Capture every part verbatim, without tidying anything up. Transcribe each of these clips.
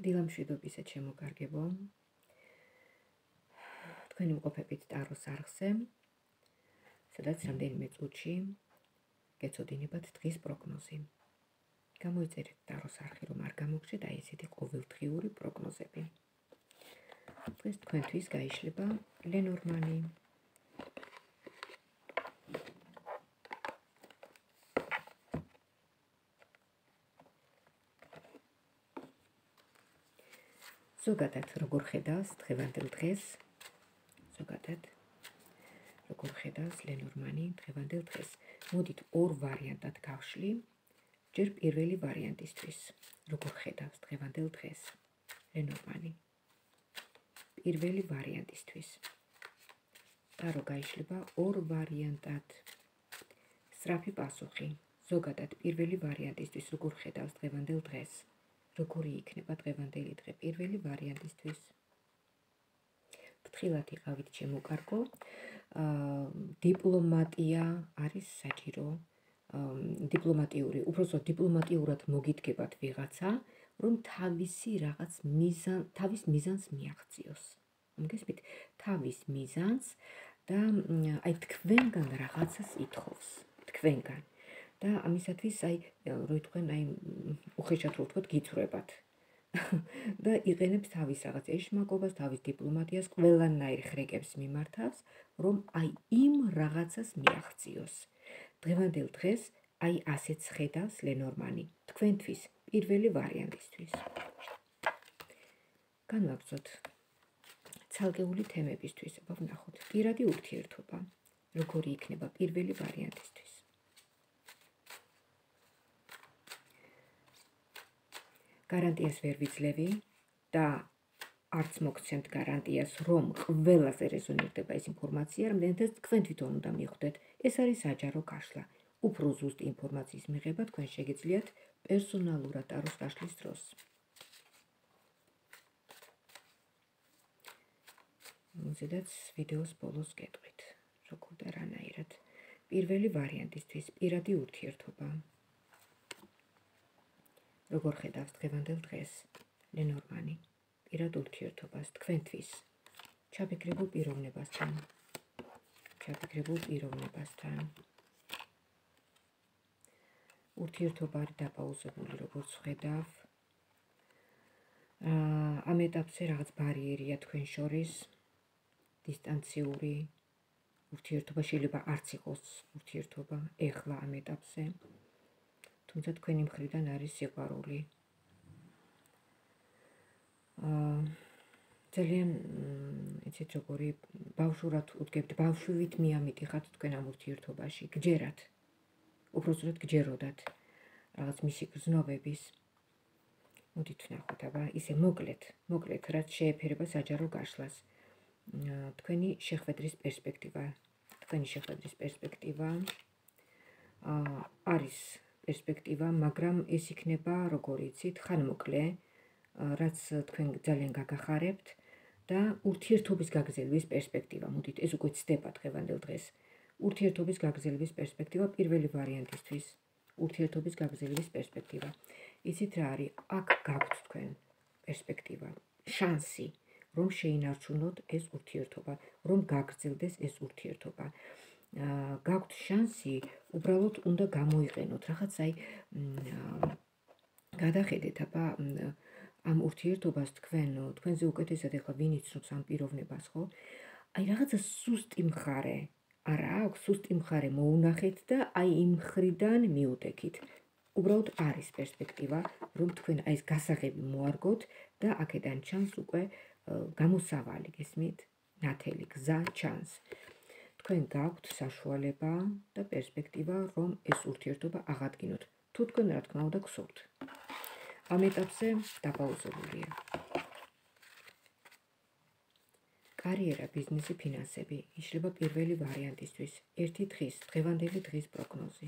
დილამშვიდობისა ჩემოკარგებო. თქვენი მყოფებით ტაროს არხზე, სადაც რამდენიმე წუთში გეცოდინებათ დღის პროგნოზი. გამოიწერეთ ტაროს არხი, რომ არ გამოგჩეთ აი ესეთი ყოველდღიური პროგნოზები. დღეს თქვენთვის გაიშლება ლენორმანი. ზოგადად როგორ ხედავს დღევანდელ დღეს? ზოგადად როგორ ხედავს ლენორმანი დღევანდელ დღეს? მოდით ორ ვარიანტად გავშლი. ჯერ პირველი ვარიანტისთვის. როგორ ხედავს დღევანდელ დღეს ლენორმანი? პირველი ვარიანტისთვის. ტარო გაიშლება ორ ვარიანტად. სწრაფი პასუხი. ზოგადად პირველი ვარიანტისთვის როგორ ხედავს დღევანდელ დღეს? როგორი იქნება დღევანდელი დღე პირველი ვარიანტისთვის? ფრთხილად იყავით ჩემოკარგო. დიპლომატია არის საჭირო. დიპლომატიური, უბრალოდ დიპლომატიურად მოგიდგებათ ვიღაცა, რომ თავისი რაღაც მიზან, თავის მიზანს მიაღწიოს. მოგესმით? თავის მიზანს და აი თქვენგან რაღაცას ითხოვს. თქვენგან. და ამისათვის აი რო იტყვენ აი უხეშად რო ვთქვათ გიწვრებათ. და იყენებს თავის რაღაც ეშმაკობას, თავის დიპლომატიას, ყველანაირ ხრეკებს მიმართავს, რომ აი იმ რაღაცას მიაღწიოს. დღევანდელ დღეს აი ასეც ხედავს ლენორმანი თქვენთვის პირველი ვარიანტისთვის. განვაგრძოთ ცალკეული თემებისთვის, აბა ვნახოთ პირადი ურთიერთობა, როგორი იქნება პირველი ვარიანტისთვის. გარანტიას ვერ ვიძლევი და არც მოგცემთ გარანტიას, რომ ყველაზე რეზონირდება ეს ინფორმაცია, რამდენადაც თქვენ თვითონ უნდა მიხვდეთ. ეს არის საჯარო გაშლა. უფრო ზუსტ ინფორმაციის მიღება თქვენ შეგიძლიათ პერსონალურად ტაროს გაშლის დროს. მოდით ვიდეოს ბოლოს გეტყვით, როგორ და რანაირად. პირველი ვარიანტისთვის პირადი ურთიერთობა. როგორ ხედავს დღევანდელ დღეს ლენორმანი პირად ურთიერთობას თქვენთვის ჩაფიქრებულ პიროვნებასთან ჩაფიქრებულ პიროვნებასთან ურთიერთობა არის დაპაუზებული როგორც ხედავ ამ ეტაპზე რაღაც ბარიერია თქვენ შორის დისტანციური ურთიერთობა შეიძლება არც იყოს ურთიერთობა ეხლა ამ ეტაპზე თუმცა თქვენი მხრიდან არის სიყვარული. ძალიან იცით როგორი ბავშვურად უდგებთ, ბავშვივით მიამიტიხათ თქვენ ამ ურთიერთობაში, გჯერათ. უბრალოდ გჯეროდათ რაღაც მისი გრძნობების. მოდით ვნახოთ, აბა ისე მოკლედ, მოკლედ რაც შეეფერება საჯარო გაშლას. თქვენი შეხვედრის პერსპექტივა, თქვენი შეხვედრის პერსპექტივა არის პერსპექტივა, მაგრამ ეს იქნება, როგორ იცით, ხანმოკლე, რაც თქვენ ძალიან გაგახარებთ და ურთიერთობის გაგრძელების პერსპექტივა. მოდით, ეს უკვე ცდება დღევანდელ დღეს. ურთიერთობის გაგრძელების პერსპექტივა პირველი ვარიანტისთვის. ურთიერთობის გაგრძელების პერსპექტივა. იცით რა არის? აქ გაქვთ თქვენ პერსპექტივა, შანსი, რომ შეინარჩუნოთ ეს ურთიერთობა, რომ გაგრძელდეს ეს ურთიერთობა. გაქვთ შანსი, უბრალოდ უნდა გამოიყენოთ რაღაც აი გადახედეთ აბა ამ ურთიერთობას თქვენ თქვენზე უკეთესად ეხლა ვინ იცნობს ამ პიროვნებას ხო? აი რაღაცა სუსტი მხარე არა აქვს, სუსტი მხარე მოუნახეთ და აი იმ მხრიდან მიუტეკით. უბრალოდ არის პერსპექტივა, რომ თქვენ აი ეს გასაღები მოარგოთ და აქედან ჩანს უკვე გამოსავალი, გესმით? ნათელი გზა ჩანს. თქვენ გაქვთ საშუალება და პერსპექტივა, რომ ეს ურთიერთობა აღადგინოთ. თუ თქვენ რა თქმა უნდა გსურთ. ამ ეტაპზე დაპაუზებულია. კარიერა, ბიზნესი, ფინანსები იშლება პირველი ვარიანტისთვის. ერთი დღის, დღევანდელი დღის პროგნოზი.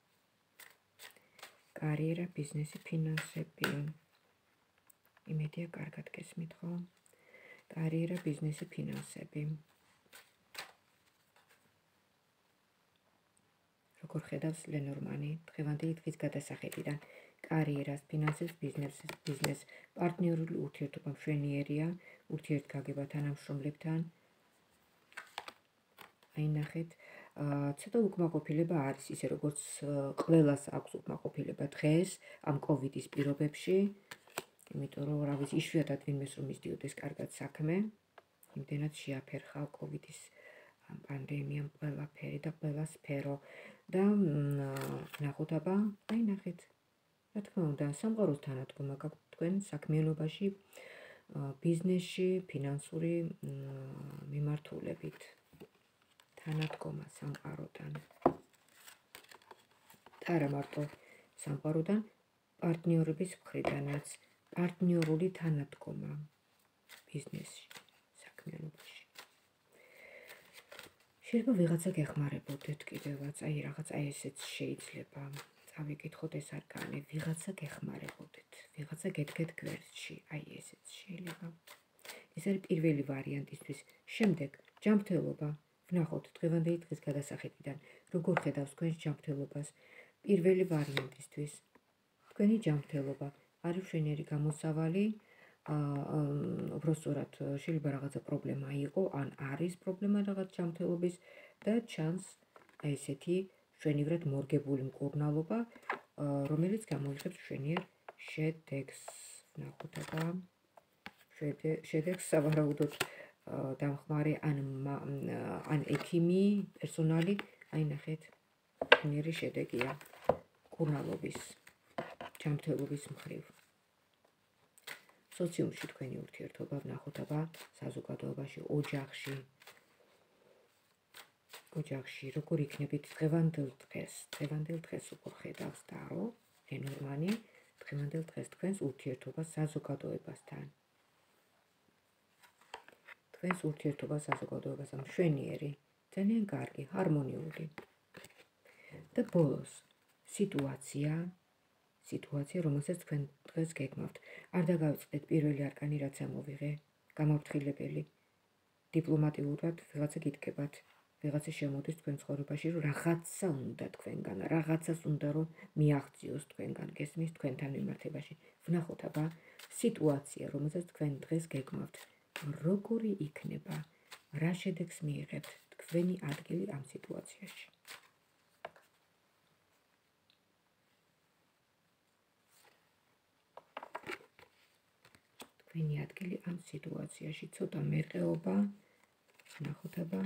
კარიერა, ბიზნესი, ფინანსები. იმედია კარგად გესმით ხო? კარიერა, ბიზნესი, ფინანსები. როგორ ხედავს ლენორმანი დღევანდელი დღის გადასახედიდან. კარიერას, ფინანსებს, ბიზნესს, ბიზნეს, პარტნიორული ურთიერთობა მშვენიერია, ურთიერთგაგება თანამშრომლებთან. აი ნახეთ, ცოტა უკმაყოფილება არის, ისე როგორც ყველას აქვს უკმაყოფილება დღეს ამ კოვიდის პირობებში, იმიტომ რომ რა ვიცი, იშვიათად ვინმეს რომ მისდიოდეს კარგად საქმე, იმდენად შეაფერხა კოვიდის პანდემიამ ყველაფერი და ყველა სფერო და ნახოთ აბა, აი ნახეთ. რა თქმა უნდა, სამყაროს თანადგომა გაქვთ თქვენ საქმიანობაში, ბიზნესში, ფინანსური მიმართულებით. თანადგომა სამყაროდან. და არა მარტო სამყაროდან, პარტნიორების მხრიდანაც, პარტნიორული თანადგომა ბიზნესში, საქმიანობაში. შეიძლება ვიღაცა გეხმარებოდეთ კიდევაც, აი რაღაც აი ესეც შეიძლება. წავიკითხოთ ეს არკანი, ვიღაცა გეხმარებოდეთ, ვიღაცა გედგეთ გვერდში, აი ესეც შეიძლება. ეს არის პირველი ვარიანტისთვის. შემდეგ ჯანმრთელობა. ვნახოთ დღევანდელი დღის გადასახედიდან, როგორ ხედავს თქვენს ჯანმრთელობას. პირველი ვარიანტისთვის. თქვენი ჯანმრთელობა არის მშვენიერი გამოსავალი, უბრალოდ შეიძლება რაღაცა პრობლემა იყო, ან არის პრობლემა რაღაც ჯანმრთელობის და ჩანს აი ესეთი მშვენივრად მორგებული მკურნალობა, რომელიც გამოიწვევს მშვენიერ შედეგს. ვნახოთ აბა შედეგს სავარაუდოდ დამხმარე ან ან ექიმი, პერსონალი, აი ნახეთ, მშვენიერი შედეგია მკურნალობის, ჯანმრთელობის მხრივ. სოციუმში თქვენი ურთიერთობა, ვნახოთ აბა საზოგადოებაში, ოჯახში. ოჯახში, როგორ იქნებით დღევანდელ დღეს, დღევანდელ დღეს როგორ ხედავს დარო, ლენორმანი, დღევანდელ დღეს თქვენს ურთიერთობას საზოგადოებასთან. თქვენს ურთიერთობას საზოგადოებასთან მშვენიერი, ძალიან კარგი, ჰარმონიული. და ბოლოს, სიტუაცია, სიტუაცია, რომელსაც თქვენ დღეს გეგმავთ. არ დაგავიწყდეთ პირველი არკანი, რაც ამოვიღე, გამაფრთხილებელი. დიპლომატიურად ვიღაცა გიდგებათ. ვიღაცა შემოდის თქვენ ცხოვრებაში, რომ რაღაცა უნდა თქვენგან, რაღაცას უნდა რომ მიაღწიოს თქვენგან, გესმის თქვენთან მიმართებაში. ვნახოთ აბა სიტუაცია, რომელსაც თქვენ დღეს გეგმავთ, როგორი იქნება, რა შედეგს მიიღებთ, თქვენი ადგილი ამ სიტუაციაში. თქვენი ადგილი ამ სიტუაციაში, ცოტა მერყეობა, ვნახოთ აბა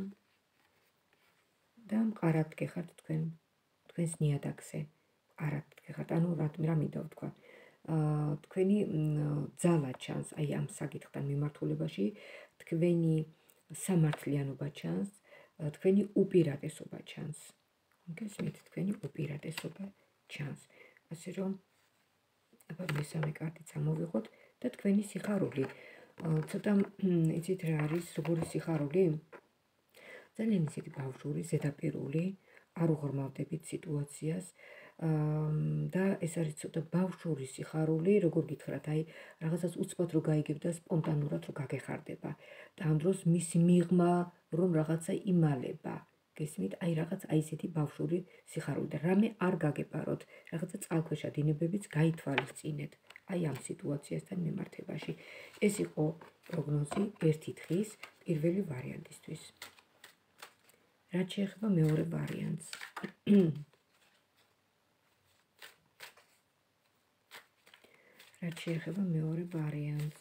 და მყარად გეხართ თქვენ თქვენს ნიადაგზე. მყარად გეხართ, ანუ რა მინდა ვთქვა. თქვენი ძალა ჩანს აი ამ საკითხთან მიმართულებაში, თქვენი სამართლიანობა ჩანს, თქვენი უპირატესობა ჩანს. გესმით, თქვენი უპირატესობა ჩანს. ასე რომ აბა მესამე კარტიც ამოვიღოთ და თქვენი სიხარული. ცოტა იცით რა არის, როგორი სიხარული? ძალიან ისეთი ბავშვური, ზედაპირული, არ უღრმავდებით სიტუაციას და ეს არის ცოტა ბავშვური სიხარული, როგორ გითხრათ, აი რაღაცას უცბად რო გაიგებ და სპონტანურად რო გაგეხარდება და ამ დროს მისი მიღმა რომ რაღაცა იმალება. გესმით, აი რაღაც აი ესეთი ბავშვური სიხარული და რამე არ გაგეპაროთ, რაღაცა წყალქვეშა დინებებიც გაითვალისწინეთ აი ამ სიტუაციასთან მიმართებაში. ეს იყო პროგნოზი ერთი დღის პირველი ვარიანტისთვის. რაც შეეხება მეორე ვარიანტს. რაც შეეხება მეორე ვარიანტს.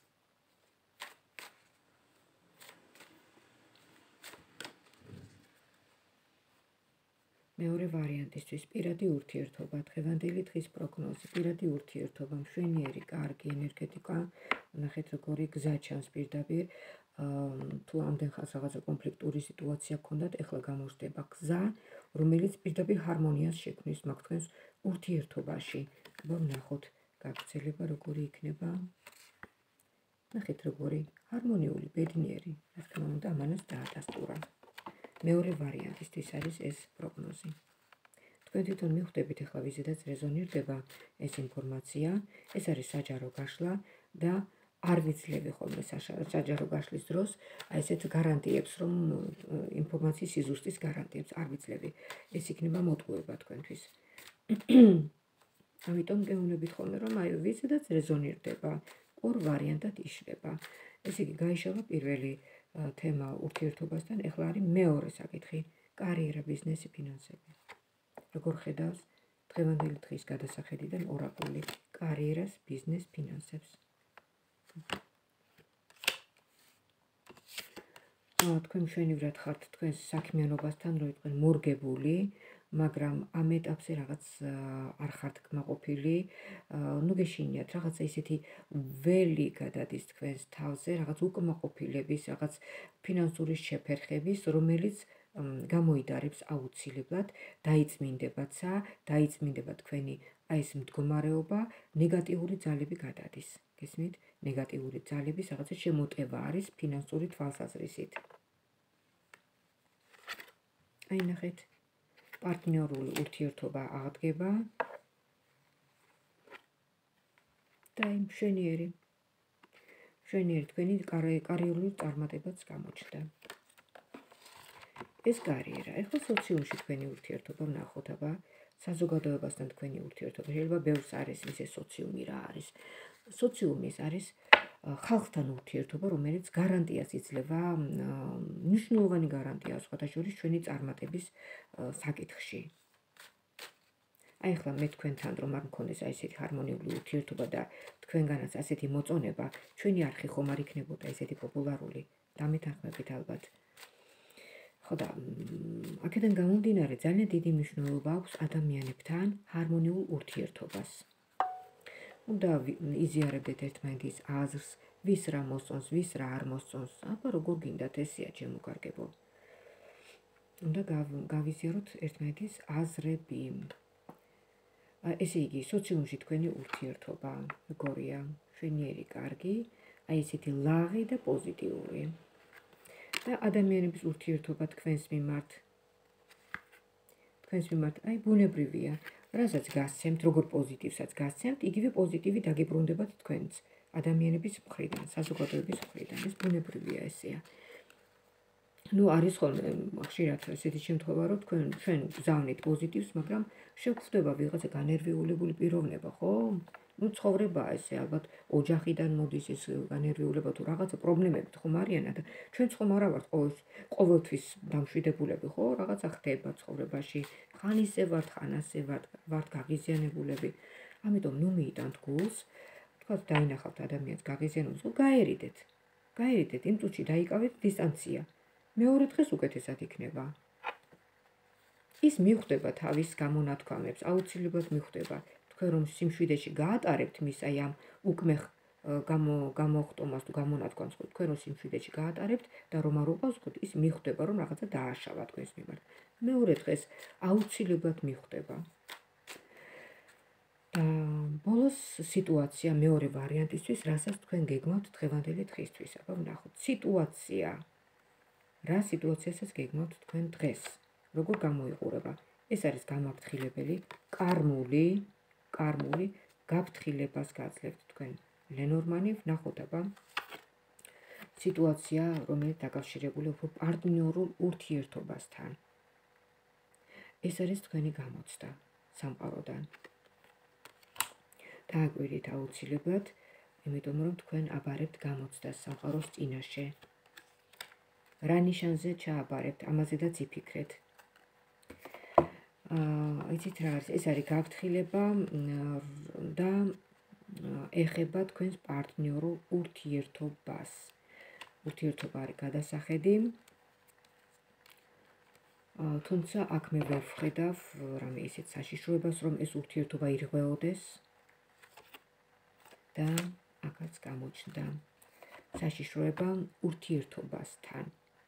მეორე ვარიანტისთვის პირადი ურთიერთობა, დღევანდელი დღის პროგნოზი, პირადი ურთიერთობა, მშვენიერი, კარგი ენერგეტიკა, ნახეთ როგორი გზა ჩანს პირდაპირ, თუ ამდენ ხანს რაღაცა კონფლიქტური სიტუაცია გქონდათ, ეხლა გამოჩნდება გზა, რომელიც პირდაპირ ჰარმონიას შექმნის მაგ თქვენს ურთიერთობაში. აბა ვნახოთ, გაგრძელება როგორი იქნება. ნახეთ როგორი ჰარმონიული, ბედნიერი, რა თქმა უნდა, ამანაც დაადასტურა. მეორე ვარიანტისთვის არის ეს პროგნოზი. თქვენ თვითონ მიხვდებით ახლა ვიზედაც რეზონირდება ეს ინფორმაცია, ეს არის საჯარო გაშლა და არ ვიცლები ხოლმე საჯარო გაშლის დროს, აი ესეთ გარანტიებს, რომ ინფორმაციის სიზუსტის გარანტიებს არ ვიცლები. ეს იქნება მოტყუება თქვენთვის. ამიტომ გეუბნებით ხოლმე, რომ აი ვიზედაც რეზონირდება, ორ ვარიანტად იშლება. ესე იგი, გაიშალა პირველი თემა ურთიერთობასთან, ეხლა არის მეორე საკითხი, კარიერა, ბიზნესი, ფინანსები. როგორ ხედავს დღევანდელი დღის გადასახედიდან ორაკული კარიერას, ბიზნეს, ფინანსებს? თქვენ მშვენივრად ხართ თქვენს საქმიანობასთან, რომ თქვენ მორგებული, მაგრამ ამ ეტაპზე რაღაც არ ხართ კმაყოფილი, ნუ გეშინიათ რაღაცა ისეთი ველი გადადის თქვენს თავზე, რაღაც უკმაყოფილების, რაღაც ფინანსური შეფერხების, რომელიც გამოიდარებს აუცილებლად, დაიწმინდებაცა, დაიწმინდება თქვენი აი ეს მდგომარეობა, ნეგატიური ძალები გადადის. გესმით? ნეგატიური ძალების რაღაცა შემოტევა არის ფინანსური თვალსაზრისით. აი ნახეთ, პარტნიორული ურთიერთობა აღდგება და იმ მშვენიერი მშვენიერი თქვენი კარიერული წარმატებაც გამოჩნდა. ეს კარიერა, ეხლა სოციუმში თქვენი ურთიერთობა ვნახოთ, აბა საზოგადოებასთან თქვენი ურთიერთობა შეიძლება ბევრს არის ისე სოციუმი რა არის. სოციუმი არის ხალხთან ურთიერთობა, რომელიც გარანტიას იძლევა, მნიშვნელოვანი გარანტია სხვათა შორის ჩვენი წარმატების საკითხში. აი ახლა მე თქვენთან რომ არ მქონდეს აი ესეთი ჰარმონიული ურთიერთობა და თქვენგანაც ასეთი მოწონება, ჩვენი არხი ხომ არ იქნებოდა ესეთი პოპულარული, დამეთანხმებით ალბათ. ხო და აქედან გამომდინარე ძალიან დიდი მნიშვნელობა აქვს ადამიანებთან ჰარმონიულ ურთიერთობას. უნდა იზიარებდეთ ერთმანეთის აზრს, ვის რა მოსწონს, ვის რა არ მოსწონს, აბა როგორ გინდათ ესეა ჩემო კარგებო. უნდა გავიზიაროთ ერთმანეთის აზრები. ესე იგი, სოციუმში თქვენი ურთიერთობა როგორია? მშვენიერი, კარგი, აი ესეთი ლაღი და პოზიტიური. და ადამიანების ურთიერთობა თქვენს მიმართ თქვენს მიმართ აი ბუნებრივია, რასაც გასცემთ, როგორ პოზიტივსაც გასცემთ, იგივე პოზიტივი დაგიბრუნდებათ თქვენც ადამიანების მხრიდან, საზოგადოების მხრიდან. ეს ბუნებრივია, ესეა. ნუ არის ხოლმე ხშირად ესეთი შემთხვევა, რომ თქვენ ჩვენ გზავნით პოზიტივს, მაგრამ შეგხვდება ვიღაცა განერვიულებული პიროვნება, ხო? ნუ ცხოვრებაა ესე, ალბათ ოჯახიდან მოდის ეს განერვიულება თუ რაღაცა პრობლემები ხომ არიანა და ჩვენც ხომ არა ვართ ყოველთვის დამშვიდებულები, ხო? რაღაცა ხდება ცხოვრებაში, ხან ისე ვართ, ხან ასე ვართ, ვართ გაღიზიანებულები. ამიტომ ნუ მიიტანთ გულს, თქვა დაინახავთ ადამიანს გაღიზიანებულს, გაერიდეთ. გაერიდეთ, იმ წუთში დაიკავეთ დისტანცია. მეორე დღეს უკეთესად იქნება. ის მიხვდება თავის გამონათქვამებს, აუცილებლად მიხვდება. რომ სიმშვიდეში გაატარებთ მის აი ამ უკმეხ გამოხტომას თუ გამონათქვამს, თქვენ რომ სიმშვიდეში გაატარებთ და რომ არ უყავს, ის მიხვდება რომ რაღაცა დააშალა თქვენს მიმართ. მეორე დღეს აუცილებლად მიხვდება. და ბოლოს სიტუაცია მეორე ვარიანტისთვის, რასაც თქვენ გეგმავთ დღევანდელი დღისთვის. აბა ვნახოთ სიტუაცია. რა სიტუაციასაც გეგმავთ თქვენ დღეს? როგორ გამოიყურება? ეს არის გამაფრთხილებელი, კარმული კარმული გაფრთხილებას გაძლევთ თქვენ. ლენორმანი ვნახოთ აბა სიტუაცია, რომელიც დაკავშირებული უფრო პარტნიორულ ურთიერთობასთან. ეს არის თქვენი გამოცდა სამყაროდან. დააკვირდით აუცილებლად, იმიტომ რომ თქვენ აბარებთ გამოცდას სამყაროს წინაშე. რა ნიშანზე ჩააბარებთ, ამაზედაც იფიქრეთ. იცით რა არის, ეს არის გაფრთხილება და ეხება თქვენს პარტნიორულ ურთიერთობას. ურთიერთობა არის გადასახედი, თუმცა აქ მე ვერ ვხედავ რამე ისეთ საშიშროებას, რომ ეს ურთიერთობა ირღვეოდეს და აქაც გამოჩნდა საშიშროება ურთიერთობასთან.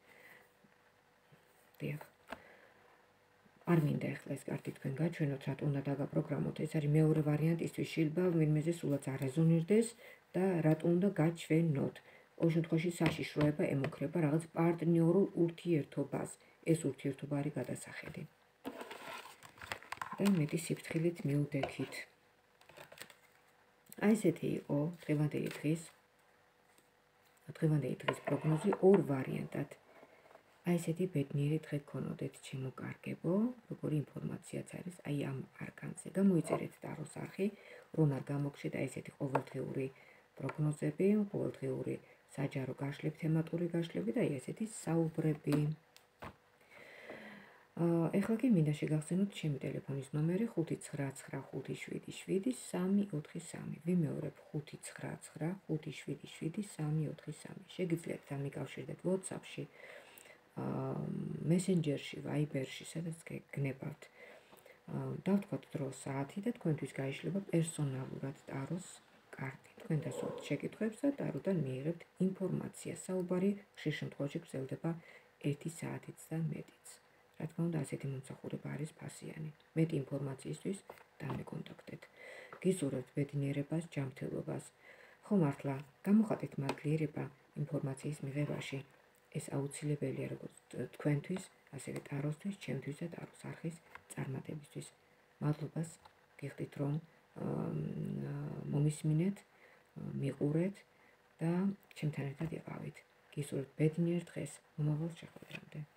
დიახ. არ მინდა ახლა ეს კარტი თქვენ გაჩვენოთ, რატომ უნდა დაგაპროგრამოთ. ეს არის მეორე ვარიანტისთვის, შეიძლება ვინმეზე სულაც არ რეზონირდეს და რატომ უნდა გაჩვენოთ. ყოველ შემთხვევაში საშიშროება ემუქრება რაღაც პარტნიორულ ურთიერთობას. ეს ურთიერთობა არის გადასახედი. და მეტი სიფრთხილით მივდექით. აი ესეთი იყო დღევანდელი დღის დღევანდელი დღის პროგნოზი ორ ვარიანტად. აი ესეთი ბედნიერი დღე გქონოდეთ ჩემო კარგებო, როგორი ინფორმაციაც არის აი ამ არკანზე. გამოიწერეთ ტაროს არხი, რომ არ გამოგშეთ აი ესეთი ყოველდღიური პროგნოზები, ყოველდღიური საჯარო გაშლები, თემატური გაშლები და აი ესეთი საუბრები. ეხლა კი მინდა შეგახსენოთ ჩემი ტელეფონის ნომერი ხუთი ცხრა ცხრა ხუთი შვიდი შვიდი სამი ოთხი სამი. ვიმეორებ ხუთი ცხრა ცხრა ხუთი შვიდი შვიდი სამი ოთხი სამი. შეგიძლიათ დამიკავშირდეთ WhatsApp-ში, Messenger-ში, Viber-ში, სადაც გგნებავთ. დავთქვათ დრო, საათი და თქვენთვის გაიშლება პერსონალურად ტაროს კარტი. თქვენ დასვათ შეკითხვებს და ტაროდან მიიღებთ ინფორმაციას. საუბარი ხშირ შემთხვევაში გრძელდება ერთი საათიც და მეტიც. რა თქმა უნდა, ასეთი მომსახურება არის ფასიანი. მეტი ინფორმაციისთვის დამეკონტაქტეთ. გისურვებთ ბედნიერებას, ჯანმრთელობას. ხო მართლა, გამოხატეთ მადლიერება ინფორმაციის მიღებაში. ეს აუცილებელია როგორც თქვენთვის, ასევე ტაროსთვის, ჩემთვის და ტაროს არხის წარმატებისთვის. მადლობას გიხდით, რომ მომისმინეთ, მიყურეთ და ჩემთან ერთად იყავით. გისურვებთ ბედნიერ დღეს, მომავალ შეხვედრამდე.